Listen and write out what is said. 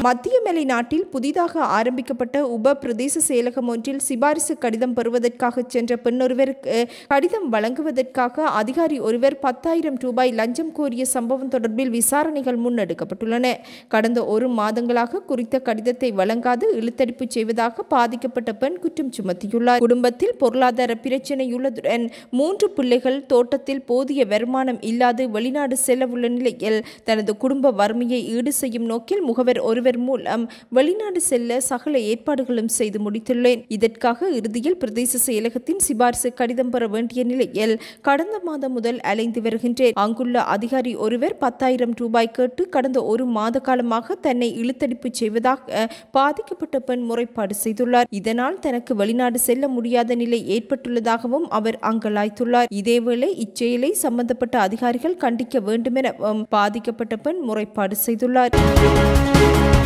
மத்திய மலை நாட்டில் புதிதாக ஆரம்பிக்கப்பட்ட உப பிரதேச செயலகம் ஒன்றில் சிபாரிசு கடிதம் பெறுவதற்காக சென்ற பெண்ணொருவருக்கு கடிதம் வழங்குவதற்காக அதிகாரி ஒருவர் 10,000 ரூபாய் லஞ்சம் கோரிய சம்பவம் தொடர்பில் விசாரணைகள் முன்னெடுக்கப்பட்டுள்ளன. கடந்த 1 மாதங்களாக குறித்த கடிதத்தை வழங்காது இழுத்தடிப்பு செய்வதாக பாதிக்கப்பட்ட பெண் குற்றம் சுமத்தியுள்ளார். குடும்பத்தில் பொருளாதார பிரச்சினையுள்ளதுடன் 3 பிள்ளைகள், தோட்டத்தில் போதிய வருமானம் இல்லாது வெளிநாடு செல்லவுள்ள நிலையில் தனது குடும்ப வறுமையை ஈடு செய்யும் நோக்கில் முகவர் ஒருவர் மூலம் வெளிநாடு செல்ல சகல ஏற்பாடுகளும் செய்து முடித்துள்ளேன். இதற்காக இறுதியில் பிரதேச செயலகத்தின் சிபாரிசு கடிதம் பெற வேண்டிய நிலையில் கடந்த மாதம் முதல் அலைந்து வருகின்றேன். அங்குள்ள அதிகாரி ஒருவர் 10,000 ரூபாய் கேட்டு கடந்த 1 மாத காலமாக தன்னை இழுத்தடிப்பு செய்வதாக பாதிக்கப்பட்ட பெண் முறைப்பாடு செய்துள்ளார். இதனால் தனக்கு வெளிநாடு செல்ல முடியாத நிலை ஏற்பட்டுள்ளதாகவும் அவர் அங்கலாய்த்துள்ளார். இதேவேளை இச்செயலை சம்பந்தப்பட்ட அதிகாரிகள் கண்டிக்க வேண்டும் என பாதிக்கப்பட்ட பெண் முறைப்பாடு செய்துள்ளார்.